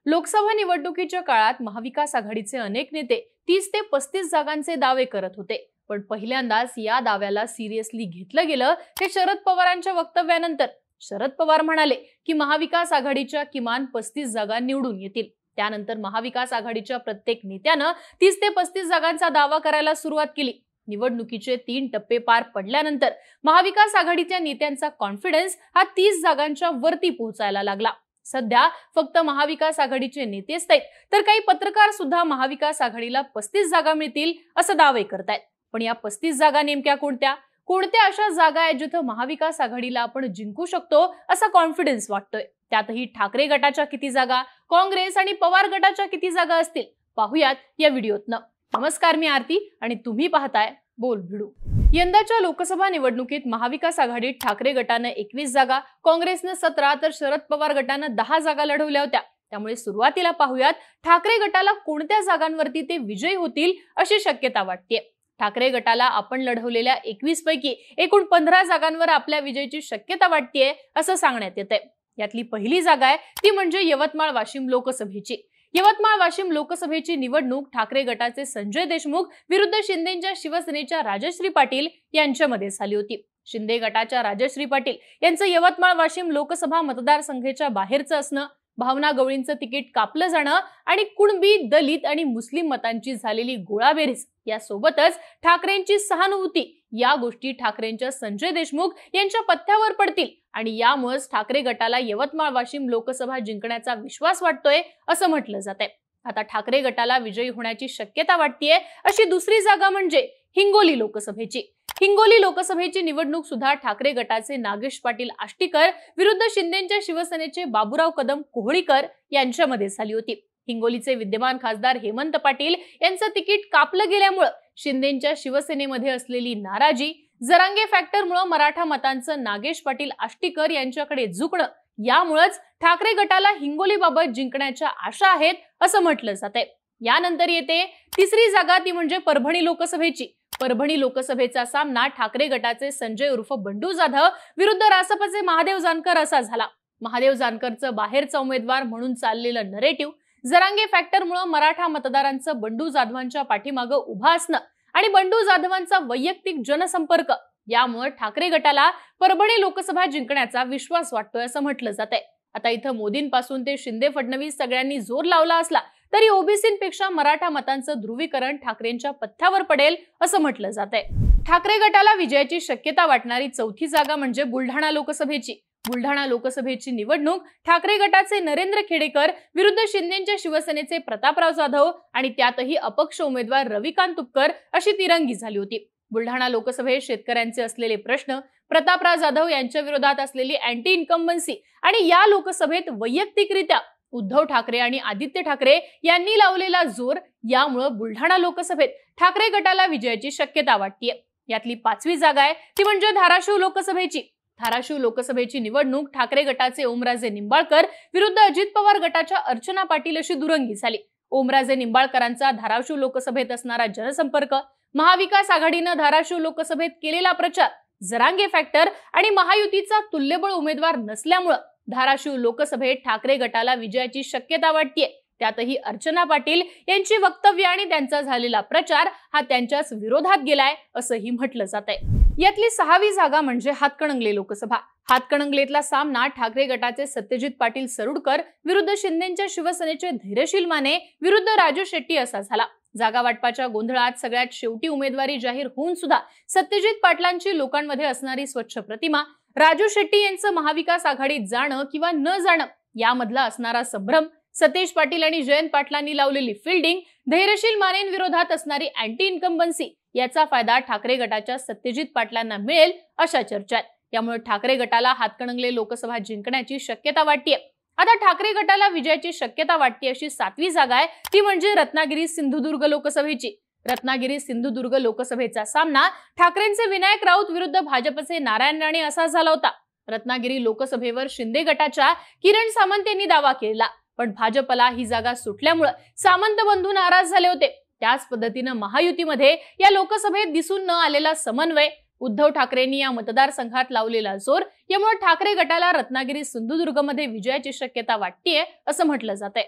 लोकसभा निवडणुकीच्या काळात महाविकास आघाडीचे अनेक नेते 30 ते 35 जागांचे दावे करत होते, पण पहिल्यांदाच या दाव्याला सिरियसली घेतलं गेलं ते शरद पवारांच्या वक्तव्यानंतर। शरद पवार म्हणाले की महाविकास आघाडीच्या किमान 35 जागा निवडून येतील। त्यानंतर महाविकास आघाडीच्या प्रत्येक नेत्यानं 30 ते 35 जागांचा दावा करायला सुरुवात केली। निवडणुकीचे 3 टप्पे पार पडल्यानंतर महाविकास आघाडीच्या नेत्यांचा कॉन्फिडन्स हा 30 जागांच्या वरती पोहोचायला लागला। सध्या फक्त महाविकास आघाडीचे नेतेच नाहीत तर काही पत्रकार सुद्धा महाविकास आघाडीला 35 जागा मिळतील असे दावे करतायत। पण या 35 जागा नेमक्या कोणत्या? कोणत्या अशा जागा आहेत जिथे महाविकास आघाडीला आपण जिंकू शकतो असा कॉन्फिडन्स वाटतोय? त्यातही ठाकरे गटाच्या किती जागा, काँग्रेस आणि पवार गटाच्या किती जागा असतील, पाहूयात या व्हिडिओतनं। नमस्कार, मी आरती आणि तुम्ही पाहताय बोल भिडू। यंदाच्या लोकसभा निवडणुकीत महाविकास आघाडीत ठाकरे गटाने 21 जागा, काँग्रेसने 17 तर शरद पवार गटाने 10 जागा लढवल्या होत्या। त्यामुळे सुरुवातीला पाहूयात ठाकरे गटाला कोणत्या जागांवरती ते विजयी होतील अशी शक्यता वाटते। ठाकरे गटाला आपण लढवलेल्या 21 पैकी एकूण 15 जागांवर आपल्या विजयाची शक्यता वाटते असं सांगण्यात येतंय। यातली पहिली जागा आहे ती म्हणजे यवतमाळ वाशिम लोकसभेची। यवतमाळ वाशिम लोकसभेची निवडणूक ठाकरे गटाचे संजय देशमुख विरुद्ध शिंदेच्या शिवसेनेच्या राजश्री पाटील यांच्यामध्ये झाली होती। शिंदे गटाच्या राजश्री पाटील यांचं यवतमाळ वाशिम लोकसभा मतदारसंघाच्या बाहेरचं असणं, भावना गवळींचं तिकीट कापलं जाणं आणि कुणबी, दलित आणि मुस्लिम मतांची झालेली गोळाबेरीज यासोबतच ठाकरेंची सहानुभूती या गोष्टी ठाकरेंच्या संजय देशमुख यांच्या पथ्यावर पडतील आणि यामुळेच ठाकरे गटाला यवतमाळ वाशिम लोकसभा जिंकण्याचा विश्वास वाटतोय असं म्हटलं जातंय। आता ठाकरे गटाला विजयी होण्याची शक्यता वाटतेय अशी दुसरी जागा म्हणजे हिंगोली लोकसभेची। हिंगोली लोकसभेची निवडणूक सुद्धा ठाकरे गटाचे नागेश पाटील आष्टीकर विरुद्ध शिंदेच्या शिवसेनेचे बाबूराव कदम कोहळीकर यांच्यामध्ये झाली होती। हिंगोलीचे विद्यमान खासदार हेमंत पाटील यांचं तिकीट कापलं गेल्यामुळे शिंदेच्या शिवसेनेमध्ये असलेली नाराजी, जरांगे फॅक्टरमुळे मराठा मतांचं नागेश पाटील आष्टीकर यांच्याकडे झुकणं, यामुळेच ठाकरे गटाला हिंगोलीबाबत जिंकण्याच्या आशा आहेत असं म्हटलं जातंय। यानंतर येते तिसरी जागा ती म्हणजे परभणी लोकसभेची। परभणी लोकसभेचा सामना ठाकरे गटाचे संजय उर्फ बंडू जाधव विरुद्ध रासपचे महादेव जानकर असा झाला। महादेव जानकरचं बाहेरचा उमेदवार म्हणून चाललेलं नरेटिव्ह, जरांगे फॅक्टरमुळे मराठा मतदारांचं बंडू जाधवांच्या पाठीमागे उभा असणं आणि बंडू जाधवांचा वैयक्तिक जनसंपर्क यामुळे ठाकरे गटाला परभणी लोकसभा जिंकण्याचा विश्वास वाटतोय असं म्हटलं जातंय। आता इथं मोदींपासून ते शिंदे फडणवीस सगळ्यांनी जोर लावला असला तरी ओबीसींपेक्षा मराठा मतांचं ध्रुवीकरण ठाकरेंच्या पथ्यावर पडेल असं म्हटलं जातंय। ठाकरे गटाला विजयाची शक्यता वाटणारी चौथी जागा म्हणजे बुलढाणा लोकसभेची। बुलढाणा लोकसभेची निवडणूक ठाकरे गटाचे नरेंद्र खेडेकर विरुद्ध शिंदेच्या शिवसेनेचे प्रतापराव जाधव आणि त्यातही अपक्ष उमेदवार रविकांत तुपकर अशी तिरंगी झाली होती। बुलढाणा लोकसभेत शेतकऱ्यांचे असलेले प्रश्न, प्रतापराव जाधव यांच्या विरोधात असलेली अँटी इन्कम्बन्सी आणि या लोकसभेत वैयक्तिकरित्या उद्धव ठाकरे आणि आदित्य ठाकरे यांनी लावलेला जोर यामुळे बुलढाणा लोकसभेत ठाकरे गटाला विजयाची शक्यता वाटतेय। यातली पाचवी जागा आहे ती म्हणजे धाराशिव लोकसभेची। धाराशिव लोकसभेची निवडणूक ठाकरे गटाचे ओमराजे निंबाळकर विरुद्ध अजित पवार गटाच्या अर्चना पाटील अशी दुरंगी झाली। ओमराजे निंबाळकरांचा धाराशिव लोकसभेत असणारा जनसंपर्क, महाविकास आघाडीनं धाराशिव लोकसभेत केलेला प्रचार, जरांगे फॅक्टर आणि महायुतीचा तुल्यबळ उमेदवार नसल्यामुळे धाराशिव लोकसभेत ठाकरे गटाला विजयाची शक्यता वाटतेय। त्यातही अर्चना पाटील यांची वक्तव्य आणि त्यांचा झालेला प्रचार हा त्यांच्याच विरोधात गेलाय असंही म्हटलं जातंय। यातली सहावी जागा म्हणजे हातकणंगले लोकसभा। हातकणंगलेतला सामना ठाकरे गटाचे सत्यजित पाटील सरुडकर विरुद्ध शिंदेच्या शिवसेनेचे धैर्यशील माने विरुद्ध राजू शेट्टी असा झाला। जागा वाटपाच्या गोंधळात सगळ्यात शेवटी उमेदवारी जाहीर होऊन सुद्धा सत्यजित पाटलांची लोकांमध्ये असणारी स्वच्छ प्रतिमा, राजू शेट्टी यांचं महाविकास आघाडीत जाणं किंवा न जाणं यामधला असणारा संभ्रम, सतेज पाटील आणि जयंत पाटलांनी लावलेली फिल्डिंग, धैर्यशील मानेंविरोधात असणारी अँटी इन्कम्बन्सी याचा फायदा ठाकरे गटाच्या सत्यजित पाटलांना मिळेल अशा चर्चा आहेत। यामुळे ठाकरे गटाला हातकणंगले लोकसभा जिंकण्याची शक्यता वाटतेय। आता ठाकरे गटाला विजयाची शक्यता वाटते अशी सातवी जागा आहे ती म्हणजे रत्नागिरी सिंधुदुर्ग लोकसभेची। रत्नागिरी सिंधुदुर्ग लोकसभेचा सामना ठाकरेंचे विनायक राऊत विरुद्ध भाजपचे नारायण राणे असा झाला होता। रत्नागिरी लोकसभेवर शिंदे गटाच्या किरण सामंत यांनी दावा केला, पण भाजपला ही जागा सुटल्यामुळे सामंत बंधू नाराज झाले होते। त्याच पद्धतीने महायुतीमध्ये या लोकसभेत दिसून न आलेला समन्वय, उद्धव ठाकरेंनी या मतदारसंघात लावलेला जोर यामुळे ठाकरे गटाला रत्नागिरी सिंधुदुर्ग मध्ये विजयाची शक्यता वाटतेय असं म्हटलं जातंय।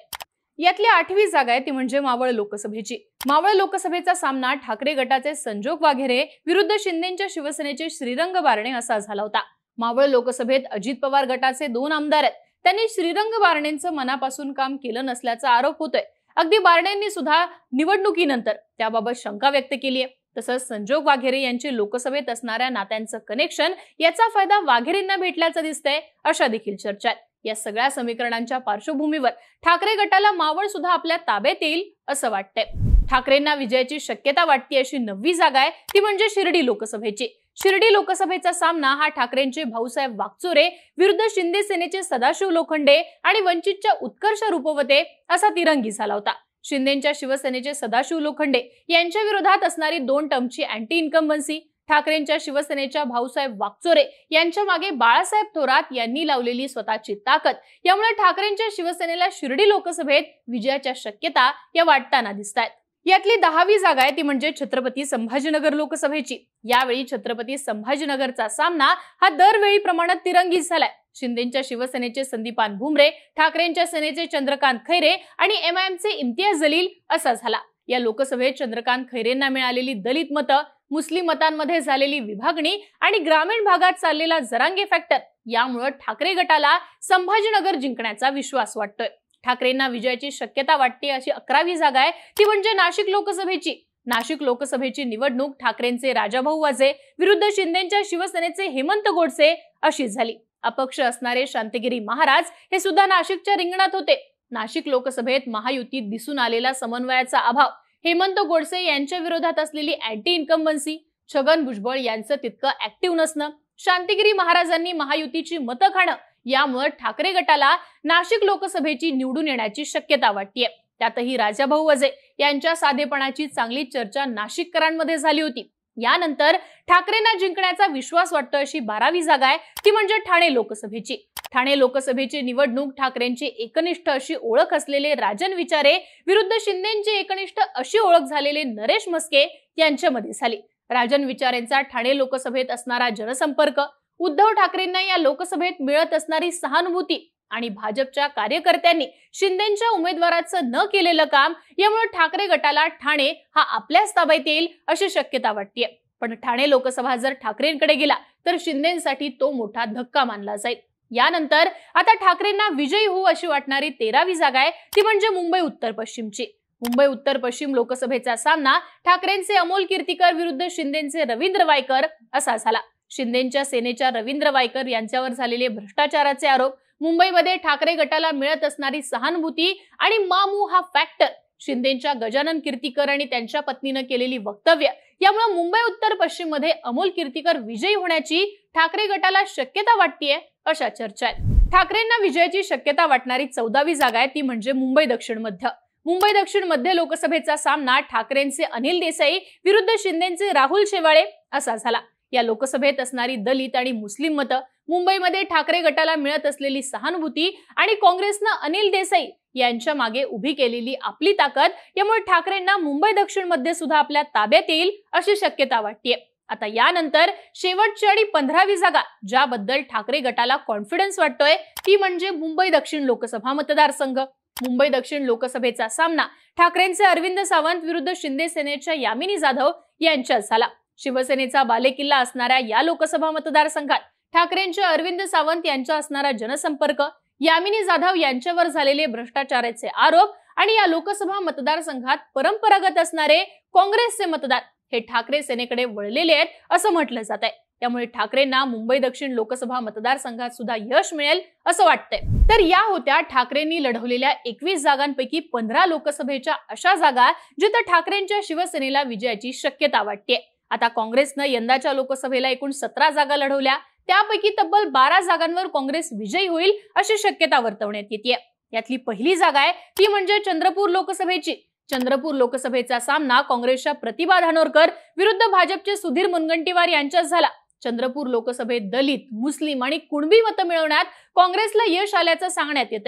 यातली 8वी जागा आहे ती म्हणजे मावळ लोकसभेची. मावळ लोकसभेचा सामना ठाकरे गटाचे संजोग वाघेरे विरुद्ध शिंदेच्या शिवसेनेचे श्रीरंग बारणे असा झाला होता. मावळ लोकसभेत अजित पवार गटाचे 2 आमदार आहेत. त्यांनी श्रीरंग बारणेंचं मनापासून काम केलं नसल्याचा आरोप होतोय. अगदी बारणेंनी सुद्धा निवडणुकीनंतर त्याबाबत शंका व्यक्त केली आहे. तसंच संजोग वाघेरे यांचे लोकसभेत असणाऱ्या नात्यांचं कनेक्शन याचा फायदा वाघेरेंना भेटल्याचं दिसतंय, अशा देखील चर्चा आहेत. या सगळ्या समीकरणांच्या पार्श्वभूमीवर ठाकरे गटाला मावळ सुद्धा आपल्या ताब्यात येईल असं वाटतंय. ठाकरेंना विजयाची शक्यता वाटते अशी 9वी जागा आहे ती म्हणजे शिर्डी लोकसभेची. शिर्डी लोकसभेचा सामना हा ठाकरेंचे भाऊसाहेब वागचोरे विरुद्ध शिंदे सेनेचे सदाशिव लोखंडे आणि वंचितच्या उत्कर्ष रूपवते असा तिरंगी झाला होता. शिंदेच्या शिवसेनेचे सदाशिव लोखंडे यांच्या विरोधात असणारी 2 टर्मची अँटी इन्कम्बन्सी, ठाकरेंच्या शिवसेनेच्या भाऊसाहेब वागचोरे यांच्या मागे बाळासाहेब थोरात यांनी लावलेली स्वतःची ताकद यामुळे ठाकरेंच्या शिवसेनेला शिर्डी लोकसभेत विजयाच्या शक्यता या वाटताना दिसतायत. यातली 10वी जागा आहे ती म्हणजे छत्रपती संभाजीनगर लोकसभेची. यावेळी छत्रपती संभाजीनगरचा सामना हा दरवेळी प्रमाणात तिरंगी झालाय. शिंदेच्या शिवसेनेचे संदीपान भुमरे, ठाकरेंच्या सेनेचे चंद्रकांत खैरे आणि MIMचे इम्तियाज जलील असा झाला. या लोकसभेत चंद्रकांत खैरेंना मिळालेली दलित मतं, मुस्लिम मतांमध्ये झालेली विभागणी आणि ग्रामीण भागात चाललेला जरांगे फॅक्टर यामुळे ठाकरे गटाला संभाजीनगर जिंकण्याचा विश्वास वाटतोय. ठाकरेंना विजयाची शक्यता वाटते अशी 11वी जागा आहे ती म्हणजे नाशिक लोकसभेची. नाशिक लोकसभेची निवडणूक ठाकरेंचे राजाभाऊ वाजे विरुद्ध शिंदेच्या शिवसेनेचे हेमंत गोडसे अशी झाली. अपक्ष असणारे शांतगिरी महाराज हे सुद्धा नाशिकच्या रिंगणात होते. नाशिक लोकसभेत महायुतीत दिसून आलेला समन्वयाचा अभाव, हेमंत गोडसे यांच्या विरोधात असलेली अँटी इन्कम्बन्सी, छगन भुजबळ यांचं तितकं ऍक्टिव्ह नसणं, शांतिगिरी महाराजांनी महायुतीची मतं खाणं यामुळे ठाकरे गटाला नाशिक लोकसभेची निवडून येण्याची शक्यता वाटतेय. त्यातही राजाभाऊ वाजे यांच्या साधेपणाची चांगली चर्चा नाशिककरांमध्ये झाली होती. यानंतर ठाकरेंना जिंकण्याचा विश्वास वाटतो अशी 12वी जागा आहे ती म्हणजे ठाणे लोकसभेची. ठाणे लोकसभेची निवडणूक ठाकरेंची एकनिष्ठ अशी ओळख असलेले राजन विचारे विरुद्ध शिंदेची एकनिष्ठ अशी ओळख झालेले नरेश मस्के यांच्यामध्ये झाली. राजन विचारेंचा ठाणे लोकसभेत असणारा जनसंपर्क, उद्धव ठाकरेंना या लोकसभेत मिळत असणारी सहानुभूती आणि भाजपच्या कार्यकर्त्यांनी शिंदेच्या उमेदवाराचं न केलेलं काम यामुळे ठाकरे गटाला ठाणे हा आपल्याच ताब्यात येईल अशी शक्यता वाटतेय. पण ठाणे लोकसभा जर ठाकरेंकडे गेला तर शिंदेसाठी तो मोठा धक्का मानला जाईल. यानंतर आता ठाकरेंना विजयी होऊ अशी वाटणारी 13वी जागा आहे ती म्हणजे मुंबई उत्तर पश्चिमची. मुंबई उत्तर पश्चिम लोकसभेचा सामना ठाकरेंचे अमोल कीर्तीकर विरुद्ध शिंदेचे रवींद्र वायकर असा झाला. शिंदेच्या सेनेच्या रवींद्र वायकर यांच्यावर झालेले भ्रष्टाचाराचे आरोप, मुंबईमध्ये ठाकरे गटाला मिळत असणारी सहानुभूती आणि मामू हा फॅक्टर, शिंदेच्या गजानन कीर्तीकर आणि त्यांच्या पत्नीने केलेली वक्तव्य यामुळे मुंबई उत्तर पश्चिम मध्ये अमोल कीर्तीकर विजयी होण्याची ठाकरे गटाला शक्यता वाटतेय अशा चर्चा आहेत. ठाकरेंना विजयाची शक्यता वाटणारी 14वी जागा आहे ती म्हणजे मुंबई दक्षिण मध्य. मुंबई दक्षिण मध्य लोकसभेचा सामना ठाकरेंचे अनिल देसाई विरुद्ध शिंदेचे राहुल शेवाळे असा झाला. या लोकसभेत असणारी दलित आणि मुस्लिम मतं, मुंबईमध्ये ठाकरे गटाला मिळत असलेली सहानुभूती आणि काँग्रेसनं अनिल देसाई यांच्या मागे उभी केलेली आपली ताकद यामुळे ठाकरेंना मुंबई दक्षिण मध्ये सुद्धा आपल्या ताब्यात येईल अशी शक्यता वाटतेय. आता यानंतर शेवटची आणि 15वी जागा ज्याबद्दल ठाकरे गटाला कॉन्फिडन्स वाटतोय ती म्हणजे मुंबई दक्षिण लोकसभा मतदारसंघ. मुंबई दक्षिण लोकसभेचा सामना ठाकरेंचे अरविंद सावंत विरुद्ध शिंदे सेनेच्या यामिनी जाधव यांच्यात झाला. शिवसेनेचा बालेकिल्ला असणाऱ्या या लोकसभा मतदारसंघात ठाकरेंच्या अरविंद सावंत यांचा असणारा जनसंपर्क, यामिनी जाधव यांच्यावर झालेले भ्रष्टाचाराचे आरोप आणि या लोकसभा मतदारसंघात परंपरागत असणारे काँग्रेसचे मतदार हे ठाकरे सेनेकडे वळलेले आहेत असं म्हटलं जात आहे. त्यामुळे ठाकरेंना मुंबई दक्षिण लोकसभा मतदारसंघात सुद्धा यश मिळेल असं वाटतंय. तर या होत्या ठाकरेंनी लढवलेल्या 21 जागांपैकी 15 लोकसभेच्या अशा जागा जिथे ठाकरेंच्या शिवसेनेला विजयाची शक्यता वाटते. आता काँग्रेसनं यंदाच्या लोकसभेला एकूण 17 जागा लढवल्या, त्यापैकी तब्बल 12 जागांवर काँग्रेस विजयी होईल अशी शक्यता वर्तवण्यात येते. यातली पहिली जागा आहे ती म्हणजे चंद्रपूर लोकसभेची. चंद्रपूर लोकसभेचा सामना काँग्रेसच्या प्रतिभा धानोरकर विरुद्ध भाजपचे सुधीर मुनगंटीवार यांच्यात झाला. चंद्रपूर लोकसभेत दलित, मुस्लिम आणि कुणबी मतं मिळवण्यात काँग्रेसला यश आल्याचं सांगण्यात येतंय.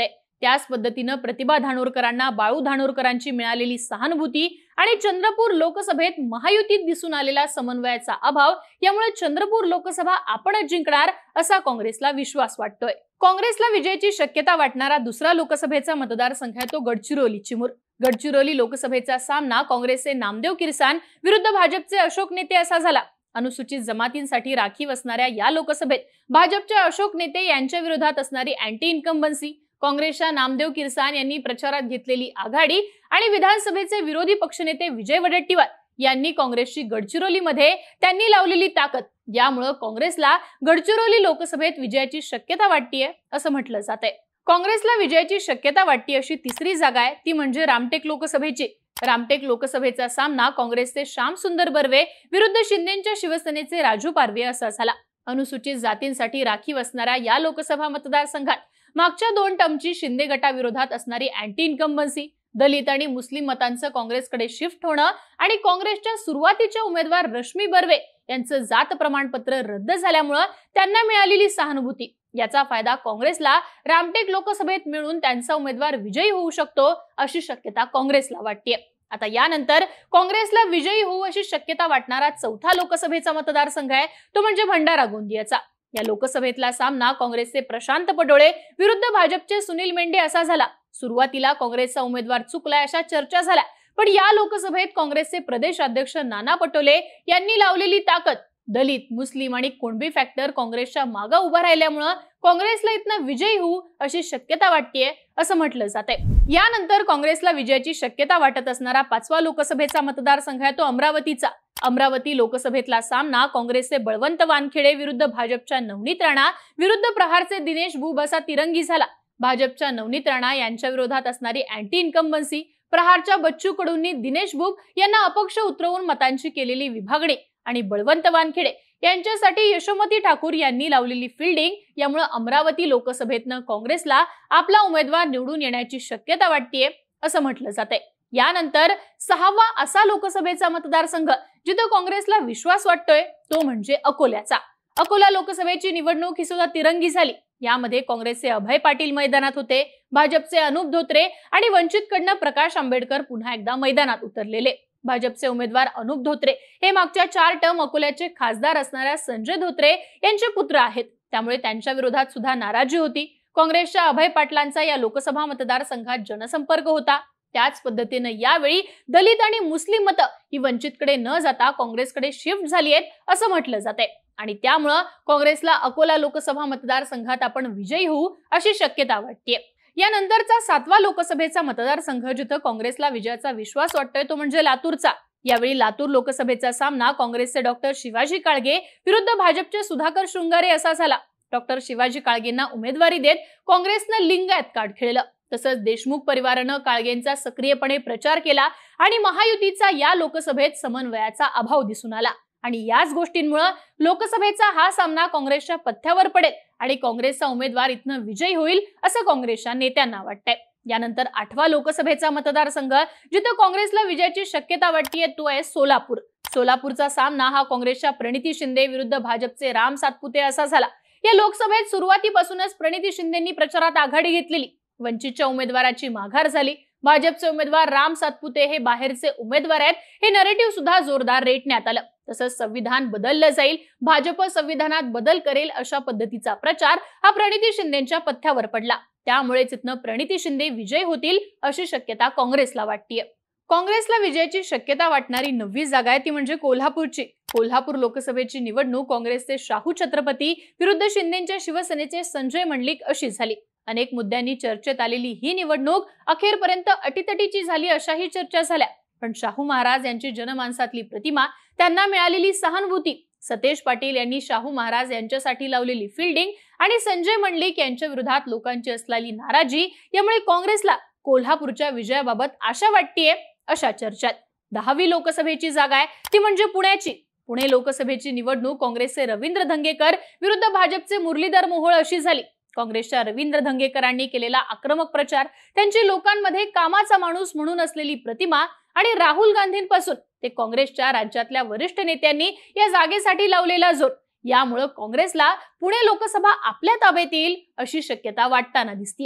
त्याच पद्धतीनं प्रतिभा धानोरकरांना बाळू धानोरकरांची मिळालेली सहानुभूती आणि चंद्रपूर लोकसभेत महायुतीत दिसून आलेला समन्वयाचा अभाव यामुळे चंद्रपूर लोकसभा आपणच जिंकणार असा काँग्रेसला विश्वास वाटतोय. काँग्रेसला विजयाची शक्यता वाटणारा दुसरा लोकसभेचा मतदारसंघ आहे तो गडचिरोली चिमूर. गडचिरोली लोकसभेचा सामना काँग्रेसचे नामदेव किरसान विरुद्ध भाजपचे अशोक नेते असा झाला. अनुसूचित जमातींसाठी राखीव असणाऱ्या या लोकसभेत भाजपचे अशोक नेते यांच्या विरोधात असणारी अँटी इन्कम्बन्सी, काँग्रेसच्या नामदेव किरसान यांनी प्रचारात घेतलेली आघाडी आणि विधानसभेचे विरोधी पक्षनेते विजय वडेट्टीवार यांनी काँग्रेसची गडचिरोलीमध्ये त्यांनी लावलेली ताकद यामुळे काँग्रेसला गडचिरोली लोकसभेत विजयाची शक्यता वाटतेय असं म्हटलं जातंय. काँग्रेसला विजयाची शक्यता वाटते अशी तिसरी जागा आहे ती म्हणजे रामटेक लोकसभेची. रामटेक लोकसभेचा सामना काँग्रेसचे श्याम सुंदर बर्वे विरुद्ध शिंदेच्या शिवसेनेचे राजू पारवे असा झाला. अनुसूचित जातींसाठी राखीव असणाऱ्या या लोकसभा मतदारसंघात मागच्या 2 टर्मची शिंदे गटाविरोधात असणारी अँटी इन्कम्बन्सी, दलित आणि मुस्लिम मतांचं काँग्रेसकडे शिफ्ट होणं आणि काँग्रेसच्या सुरुवातीच्या उमेदवार रश्मी बर्वे यांचं जात प्रमाणपत्र रद्द झाल्यामुळे त्यांना मिळालेली सहानुभूती याचा फायदा काँग्रेसला रामटेक लोकसभेत मिळून त्यांचा उमेदवार विजयी होऊ शकतो अशी शक्यता काँग्रेसला वाटते. आता यानंतर काँग्रेसला विजयी होऊ अशी शक्यता वाटणारा चौथा लोकसभेचा मतदारसंघ आहे तो म्हणजे भंडारा गोंदियाचा. या लोकसभेतला सामना काँग्रेसचे प्रशांत पडोळे विरुद्ध भाजपचे सुनील मेंढे असा झाला. सुरुवातीला काँग्रेसचा उमेदवार चुकलाय अशा चर्चा झाल्या, पण या लोकसभेत काँग्रेसचे प्रदेश अध्यक्ष नाना पटोले यांनी लावलेली ताकद, दलित, मुस्लिम आणि कुणबी फॅक्टर काँग्रेसच्या मागे उभा राहिल्यामुळे काँग्रेसला इथनं विजयी होऊ अशी शक्यता वाटतेय असं म्हटलं जातंय. यानंतर काँग्रेसला विजयाची शक्यता वाटत असणारा 5वा लोकसभेचा मतदारसंघ आहे तो अमरावतीचा. अमरावती लोकसभेतला सामना काँग्रेसचे बळवंत वानखेडे विरुद्ध भाजपच्या नवनीत राणा विरुद्ध प्रहारचे दिनेश बुब असा तिरंगी झाला. भाजपच्या नवनीत राणा यांच्या विरोधात असणारी अँटी इन्कम्बन्सी, प्रहारच्या बच्चू कडूंनी दिनेश बुब यांना अपक्ष उतरवून मतांची केलेली विभागणी आणि बळवंत वानखेडे यांच्यासाठी यशोमती ठाकूर यांनी लावलेली फिल्डिंग यामुळे अमरावती लोकसभेतनं काँग्रेसला आपला उमेदवार निवडून येण्याची शक्यता वाटतेय असं म्हटलं जातंय. यानंतर 6वा असा लोकसभेचा मतदारसंघ जिथे काँग्रेसला विश्वास वाटतोय तो म्हणजे अकोल्याचा. अकोला लोकसभेची निवडणूक ही सुद्धा तिरंगी झाली. यामध्ये काँग्रेसचे अभय पाटील मैदानात होते, भाजपचे अनुप धोत्रे आणि वंचितकडनं प्रकाश आंबेडकर पुन्हा एकदा मैदानात उतरलेले. भाजपचे उमेदवार अनुप धोत्रे हे मागच्या 4 टर्म अकोल्याचे खासदार असणाऱ्या संजय धोत्रे यांचे पुत्र आहेत, त्यामुळे त्यांच्या विरोधात सुद्धा नाराजी होती. काँग्रेसच्या अभय पाटलांचा या लोकसभा मतदारसंघात जनसंपर्क होता. त्याच पद्धतीने यावेळी दलित आणि मुस्लिम मतं ही वंचितकडे न जाता काँग्रेसकडे शिफ्ट झाली आहेत असं म्हटलं जातंय आणि त्यामुळे काँग्रेसला अकोला लोकसभा मतदारसंघात आपण विजयी होऊ अशी शक्यता वाटतेय. यानंतरचा 7वा लोकसभेचा मतदारसंघ जिथे काँग्रेसला विजयाचा विश्वास वाटतोय तो म्हणजे लातूरचा. यावेळी लातूर लोकसभेचा सामना काँग्रेसचे डॉक्टर शिवाजी काळगे विरुद्ध भाजपचे सुधाकर शृंगारे असा झाला. डॉक्टर शिवाजी काळगेंना उमेदवारी देत काँग्रेसनं लिंगायत कार्ड खेळलं. तसंच देशमुख परिवारानं काळगेंचा सक्रियपणे प्रचार केला आणि महायुतीचा या लोकसभेत समन्वयाचा अभाव दिसून आला आणि याच गोष्टींमुळे लोकसभेचा हा सामना काँग्रेसच्या पथ्यावर पडेल आणि काँग्रेसचा उमेदवार इथनं विजयी होईल असं काँग्रेसच्या नेत्यांना वाटतंय. यानंतर 8वा लोकसभेचा मतदारसंघ जिथे काँग्रेसला विजयाची शक्यता वाटतेय तो आहे सोलापूर. सोलापूरचा सामना हा काँग्रेसच्या प्रणिती शिंदे विरुद्ध भाजपचे राम सातपुते असा झाला. या लोकसभेत सुरुवातीपासूनच प्रणिती शिंदेंनी प्रचारात आघाडी घेतलेली. वंचितच्या उमेदवाराची माघार झाली. भाजपचे उमेदवार राम सातपुते हे बाहेरचे उमेदवार आहेत हे नरेटिव्ह सुद्धा जोरदार रेटण्यात आलं. तसंच संविधान बदललं जाईल, भाजप संविधानात बदल करेल अशा पद्धतीचा प्रचार हा प्रणिती शिंदेच्या पथ्यावर पडला. त्यामुळेच इथनं प्रणिती शिंदे विजयी होतील अशी शक्यता काँग्रेसला वाटतेय. काँग्रेसला विजयाची शक्यता वाटणारी 9वी जागा आहे ती म्हणजे कोल्हापूरची. कोल्हापूर लोकसभेची निवडणूक काँग्रेसचे शाहू छत्रपती विरुद्ध शिंदेच्या शिवसेनेचे संजय मंडलिक अशी झाली. अनेक मुद्द्यांनी चर्चेत आलेली ही निवडणूक अखेरपर्यंत अटीतटीची झाली अशाही चर्चा झाल्या. पण शाहू महाराज यांची जनमानसातली प्रतिमा, त्यांना मिळालेली सहानुभूती, सतेज पाटील यांनी शाहू महाराज यांच्यासाठी लावलेली फिल्डिंग आणि संजय मंडलिक यांच्या विरोधात लोकांची असलेली नाराजी यामुळे काँग्रेसला कोल्हापूरच्या विजयाबाबत आशा वाटतेय अशा चर्चात. 10वी लोकसभेची जागा आहे ती म्हणजे पुण्याची. पुणे लोकसभेची निवडणूक काँग्रेसचे रवींद्र धंगेकर विरुद्ध भाजपचे मुरलीधर मोहोळ अशी झाली. काँग्रेसच्या रवींद्र धंगेकरांनी केलेला आक्रमक प्रचार, त्यांची लोकांमध्ये कामाचा माणूस म्हणून असलेली प्रतिमा आणि राहुल गांधींपासून ते काँग्रेसच्या राज्यातल्या वरिष्ठ नेत्यांनी या जागेसाठी लावलेला जोर यामुळे काँग्रेसला पुणे लोकसभा आपल्या ताब्यात येईल अशी शक्यता वाटताना दिसतेय.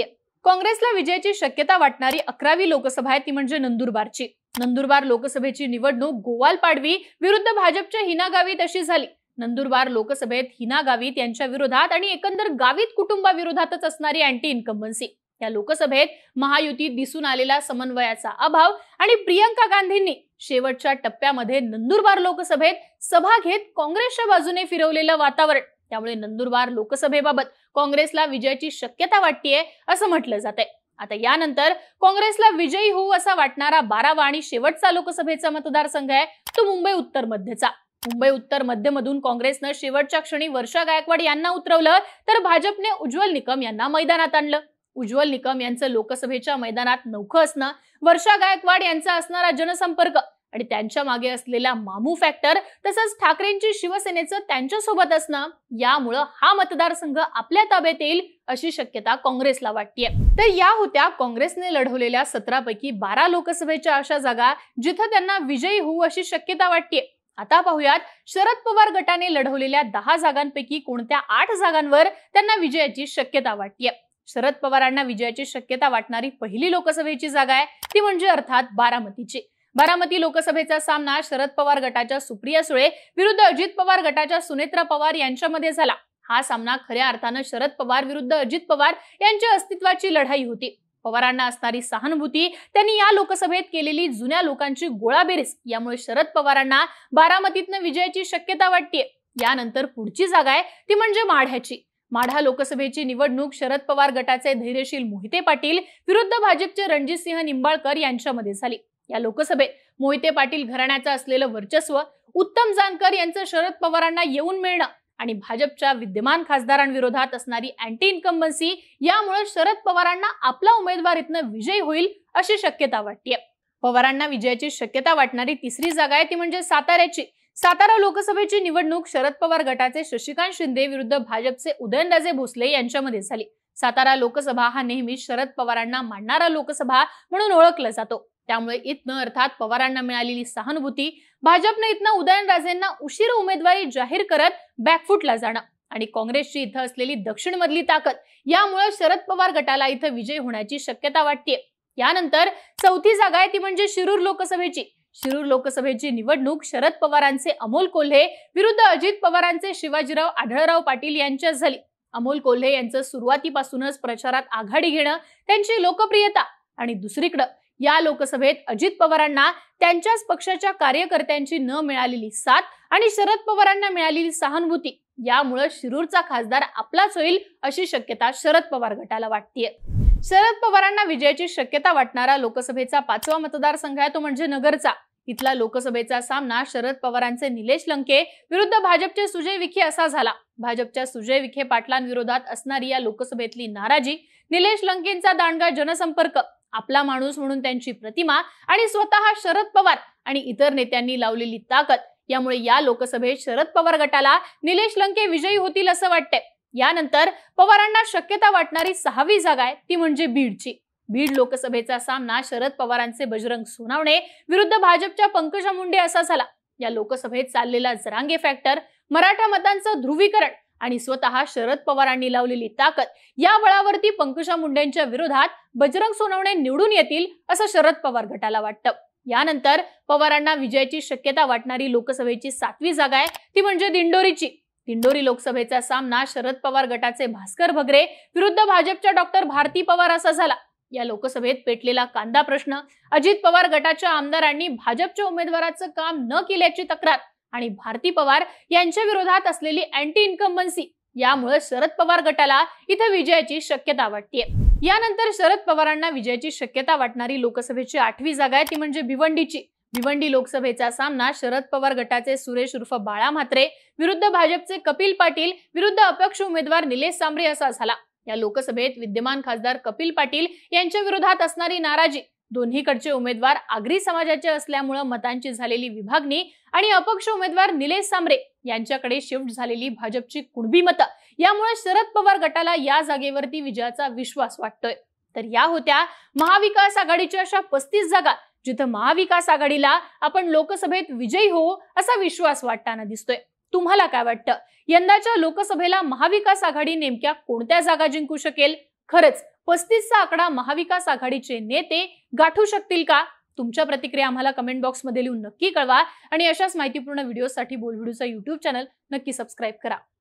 काँग्रेसला विजयाची शक्यता वाटणारी 11वी लोकसभा आहे ती म्हणजे नंदुरबारची. नंदुरबार लोकसभेची निवडणूक गोवाल पाडवी विरुद्ध भाजपच्या हिना गावित अशी झाली. नंदुरबार लोकसभेत हिना गावित यांच्या विरोधात आणि एकंदर गावित कुटुंबाविरोधातच असणारी अँटी इन्कम्बन्सी. या लोकसभेत महायुतीत दिसून आलेला समन्वयाचा अभाव आणि प्रियंका गांधींनी शेवटच्या टप्प्यामध्ये नंदुरबार लोकसभेत सभा घेत काँग्रेसच्या बाजूने फिरवलेलं वातावरण, त्यामुळे नंदुरबार लोकसभेबाबत काँग्रेसला विजयाची शक्यता वाटतेय असं म्हटलं जातंय. आता यानंतर काँग्रेसला विजयी होऊ असा वाटणारा 12वा आणि शेवटचा लोकसभेचा मतदारसंघ आहे तो मुंबई उत्तर मध्यचा. मुंबई उत्तर मध्य मधून काँग्रेसनं शेवटच्या क्षणी वर्षा गायकवाड यांना उतरवलं तर भाजपने उज्ज्वल निकम यांना मैदानात आणलं. उज्ज्वल निकम यांचं लोकसभेच्या मैदानात नौखं असणं, वर्षा गायकवाड यांचा असणारा जनसंपर्क आणि त्यांच्या मागे असलेला मामू फॅक्टर तसंच ठाकरेंची शिवसेनेचं त्यांच्यासोबत असणं, यामुळे हा मतदारसंघ आपल्या ताब्यात येईल अशी शक्यता काँग्रेसला वाटतेय. तर या होत्या काँग्रेसने लढवलेल्या 17 पैकी 12 लोकसभेच्या अशा जागा जिथं त्यांना विजयी होऊ अशी शक्यता वाटतेय. आता पाहूयात शरद पवार गटाने लढवलेल्या 10 जागांपैकी कोणत्या 8 जागांवर त्यांना विजयाची शक्यता वाटतेय. शरद पवारांना विजयाची शक्यता वाटणारी पहिली लोकसभेची जागा आहे ती म्हणजे अर्थात बारामतीची. बारामती लोकसभेचा सामना शरद पवार गटाच्या सुप्रिया सुळे विरुद्ध अजित पवार गटाच्या सुनेत्रा पवार यांच्यामध्ये झाला. हा सामना खऱ्या अर्थानं शरद पवार विरुद्ध अजित पवार यांच्या अस्तित्वाची लढाई होती. पवारांना असणारी सहानुभूती, त्यांनी या लोकसभेत केलेली जुन्या लोकांची गोळाबेरीज, यामुळे शरद पवारांना बारामतीतनं विजयाची शक्यता वाटतेय. यानंतर पुढची जागा आहे ती म्हणजे माढ्याची. माढा लोकसभेची निवडणूक शरद पवार गटाचे धैर्यशील मोहिते पाटील विरुद्ध भाजपचे रणजितसिंह निंबाळकर यांच्यामध्ये झाली. या लोकसभेत मोहिते पाटील घराण्याचं असलेलं वर्चस्व, उत्तम जानकर यांचं शरद पवारांना येऊन मिळणं आणि भाजपच्या विद्यमान खासदारांविरोधात असणारी अँटी इन्कम्बन्सी, यामुळे शरद पवारांना आपला उमेदवार इथनं विजयी होईल अशी शक्यता वाटतेय. पवारांना विजयाची शक्यता वाटणारी तिसरी जागा आहे ती म्हणजे साताऱ्याची. सातारा लोकसभेची निवडणूक शरद पवार गटाचे शशिकांत शिंदे विरुद्ध भाजपचे उदयनराजे भोसले यांच्यामध्ये झाली. सातारा लोकसभा हा नेहमी शरद पवारांना मानणारा लोकसभा म्हणून ओळखला जातो. त्यामुळे इथनं अर्थात पवारांना मिळालेली सहानुभूती, भाजपने इथनं उदयनराजेंना उशीर उमेदवारी जाहीर करत बॅकफुटला जाणं आणि काँग्रेसची इथं असलेली दक्षिण मधली ताकद, यामुळे शरद पवार गटाला इथं विजय होण्याची शक्यता वाटतेय. यानंतर चौथी जागा आहे ती म्हणजे शिरूर लोकसभेची. शिरूर लोकसभेची निवडणूक शरद पवारांचे अमोल कोल्हे विरुद्ध अजित पवारांचे शिवाजीराव आढळराव पाटील यांच्यात झाली. अमोल कोल्हे यांचं सुरुवातीपासूनच प्रचारात आघाडी घेणं, त्यांची लोकप्रियता आणि दुसरीकडे या लोकसभेत अजित पवारांना त्यांच्याच पक्षाच्या कार्यकर्त्यांची न मिळालेली साथ आणि शरद पवारांना मिळालेली सहानुभूती, यामुळे शिरूरचा खासदार आपलाच होईल अशी शक्यता शरद पवार गटाला वाटतेय. शरद पवारांना विजयाची शक्यता वाटणारा लोकसभेचा 5वा मतदारसंघ आहे तो म्हणजे नगरचा. इथला लोकसभेचा सामना शरद पवारांचे निलेश लंके विरुद्ध भाजपचे सुजय विखे असा झाला. भाजपच्या सुजय विखे पाटलांविरोधात असणारी या लोकसभेतली नाराजी, निलेश लंकेंचा दांडगा जनसंपर्क, आपला माणूस म्हणून त्यांची प्रतिमा आणि स्वतः शरद पवार आणि इतर नेत्यांनी लावलेली ताकद, यामुळे या लोकसभेत शरद पवार गटाला निलेश लंके विजयी होतील असं वाटतंय. यानंतर पवारांना शक्यता वाटणारी 6वी जागा आहे ती म्हणजे बीडची. बीड लोकसभेचा सामना शरद पवारांचे बजरंग सोनावणे विरुद्ध भाजपच्या पंकजा मुंडे असा झाला. या लोकसभेत चाललेला जरांगे फॅक्टर, मराठा मतांचं ध्रुवीकरण आणि स्वतः शरद पवारांनी लावलेली ताकद, या बळावरती पंकजा मुंडेंच्या विरोधात बजरंग सोनावणे निवडून येतील असं शरद पवार गटाला वाटतं. यानंतर पवारांना विजयाची शक्यता वाटणारी लोकसभेची 7वी जागा आहे ती म्हणजे दिंडोरीची. दिंडोरी लोकसभेचा सामना शरद पवार गटाचे भास्कर भगरे विरुद्ध भाजपच्या डॉक्टर भारती पवार असा झाला. या लोकसभेत पेटलेला कांदा प्रश्न, अजित पवार गटाच्या आमदारांनी भाजपच्या उमेदवाराचं काम न केल्याची तक्रार आणि भारती पवार यांच्या विरोधात असलेली अँटी इन्कम्बन्सी, यामुळे शरद पवार गटाला इथं विजयाची शक्यता वाटतेय. यानंतर शरद पवारांना विजयाची शक्यता वाटणारी लोकसभेची 8वी जागा आहे ती म्हणजे भिवंडीची. भिवंडी लोकसभेचा सामना शरद पवार गटाचे सुरेश उर्फ बाळा म्हात्रे विरुद्ध भाजपचे कपिल पाटील विरुद्ध अपक्ष उमेदवार निलेश सांबरे असा झाला. या लोकसभेत विद्यमान खासदार कपिल पाटील यांच्या विरोधात असणारी नाराजी, दोन्हीकडचे उमेदवार आगरी समाजाचे असल्यामुळे मतांची झालेली विभागणी आणि अपक्ष उमेदवार निलेश सांबरे यांच्याकडे शिफ्ट झालेली भाजपची कुणबी मतं, यामुळे शरद पवार गटाला या जागेवरती विजयाचा विश्वास वाटतोय. तर या होत्या महाविकास आघाडीच्या अशा 35 जागा जिथं महाविकास आघाडीला आपण लोकसभेत विजयी होऊ असा विश्वास वाटताना दिसतोय. तुम्हाला काय वाटतं, यंदाच्या लोकसभेला महाविकास आघाडी नेमक्या कोणत्या जागा जिंकू शकेल? खरंच 35चा आकडा महाविकास आघाडीचे नेते गाठू शकतील का? तुमच्या प्रतिक्रिया आम्हाला कमेंट बॉक्समध्ये लिहून नक्की कळवा आणि अशाच माहितीपूर्ण व्हिडिओसाठी बोलबिडूचा YouTube चॅनल नक्की सबस्क्राईब करा.